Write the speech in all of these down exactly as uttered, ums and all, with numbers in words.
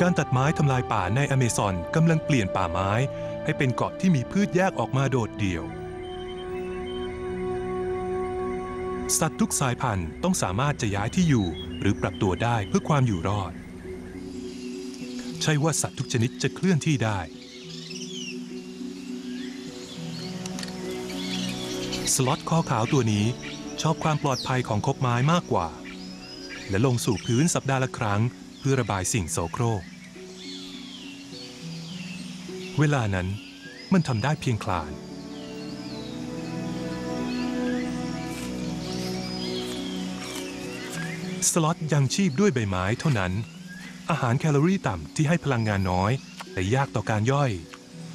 การตัดไม้ทำลายป่าในอเมซอนกำลังเปลี่ยนป่าไม้ให้เป็นเกาะที่มีพืชแยกออกมาโดดเดี่ยวสัตว์ทุกสายพันธุ์ต้องสามารถจะย้ายที่อยู่หรือปรับตัวได้เพื่อความอยู่รอดใช่ว่าสัตว์ทุกชนิดจะเคลื่อนที่ได้สล็อตคอขาวตัวนี้ชอบความปลอดภัยของคบไม้มากกว่าและลงสู่พื้นสัปดาห์ละครั้งเพื่อระบายสิ่งโสโครกเวลานั้นมันทำได้เพียงคลานสล็อตยังชีพด้วยใบไม้เท่านั้นอาหารแคลอรี่ต่ำที่ให้พลังงานน้อยแต่ยากต่อการย่อย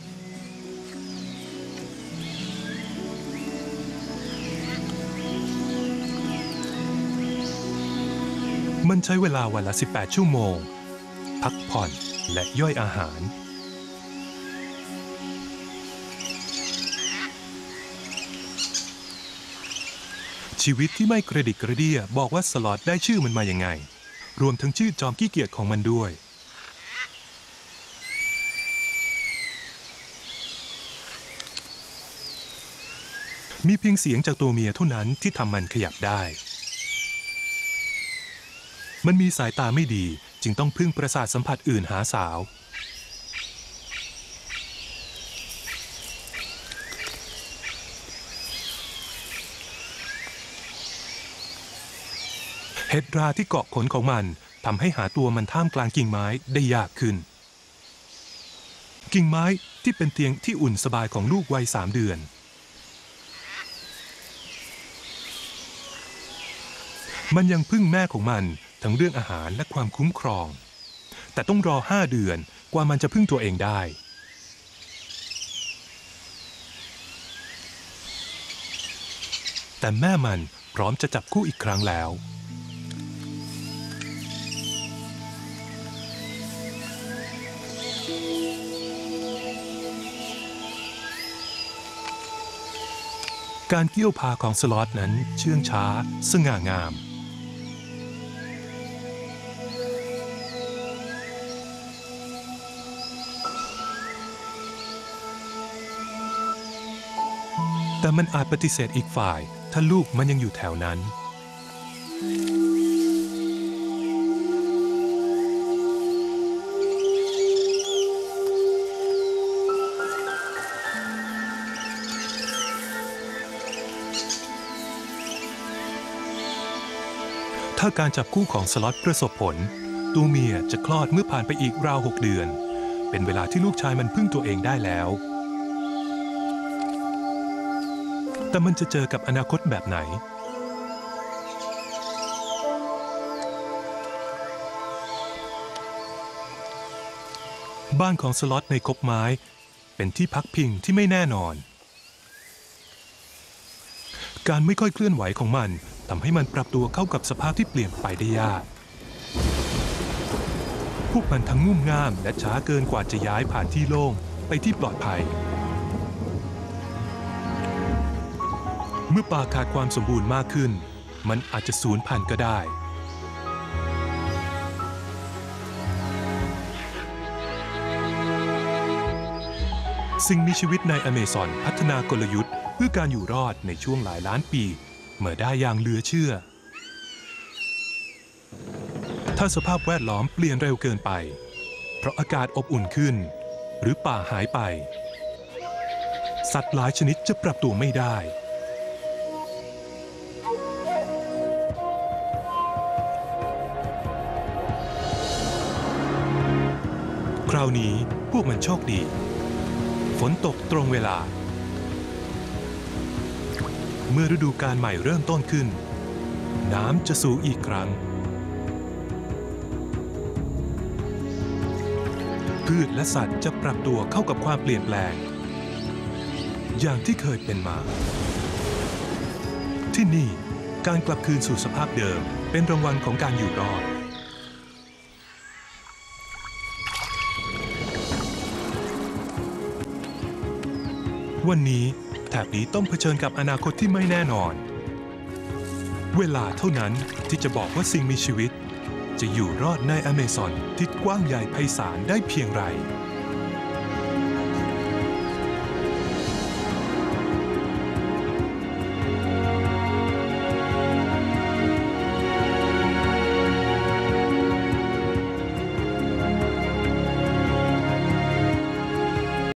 มันใช้เวลาวันละสิบแปดชั่วโมงพักผ่อนและย่อยอาหารชีวิตที่ไม่กระดิกกระเดี้ยบอกว่าสล็อตได้ชื่อมันมาอย่างไงรวมทั้งชื่อจอมขี้เกียจของมันด้วยมีเพียงเสียงจากตัวเมียเท่านั้นที่ทำมันขยับได้มันมีสายตาไม่ดีจึงต้องพึ่งประสาทสัมผัสอื่นหาสาวเห็ดราที่เกาะขนของมันทำให้หาตัวมันท่ามกลางกิ่งไม้ได้ยากขึ้นกิ่งไม้ที่เป็นเตียงที่อุ่นสบายของลูกวัยสามเดือนมันยังพึ่งแม่ของมันทั้งเรื่องอาหารและความคุ้มครองแต่ต้องรอห้าเดือนกว่ามันจะพึ่งตัวเองได้แต่แม่มันพร้อมจะจับคู่อีกครั้งแล้วการเกี่ยวพาของสล็อตนั้นเชื่องช้าสง่างามแต่มันอาจปฏิเสธอีกฝ่ายถ้าลูกมันยังอยู่แถวนั้นถ้าการจับคู่ของสล็อตประสบผลตัวเมียจะคลอดเมื่อผ่านไปอีกราวหกเดือนเป็นเวลาที่ลูกชายมันพึ่งตัวเองได้แล้วแต่มันจะเจอกับอนาคตแบบไหนบ้านของสล็อตในคบไม้เป็นที่พักพิงที่ไม่แน่นอนการไม่ค่อยเคลื่อนไหวของมันทำให้มันปรับตัวเข้ากับสภาพที่เปลี่ยนไปได้ยากพวกมันทั้งงุ่มง่ามและช้าเกินกว่าจะย้ายผ่านที่โล่งไปที่ปลอดภัยเมื่อป่าขาดความสมบูรณ์มากขึ้นมันอาจจะสูญพันธุ์ก็ได้สิ่งมีชีวิตในอเมซอนพัฒนากลยุทธ์เพื่อการอยู่รอดในช่วงหลายล้านปีเมื่อได้อย่างเหลือเชื่อถ้าสภาพแวดล้อมเปลี่ยนเร็วเกินไปเพราะอากาศอบอุ่นขึ้นหรือป่าหายไปสัตว์หลายชนิดจะปรับตัวไม่ได้คราวนี้พวกมันโชคดีฝนตกตรงเวลาเมื่อฤดูกาลใหม่เริ่มต้นขึ้นน้ำจะสูงอีกครั้งพืชและสัตว์จะปรับตัวเข้ากับความเปลี่ยนแปลงอย่างที่เคยเป็นมาที่นี่การกลับคืนสู่สภาพเดิมเป็นรางวัลของการอยู่รอดวันนี้แถบนี้ต้องเผชิญกับอนาคตที่ไม่แน่นอนเวลาเท่านั้นที่จะบอกว่าสิ่งมีชีวิตจะอยู่รอดในอเมซอนที่กว้างใหญ่ไพศาลได้เพียงไร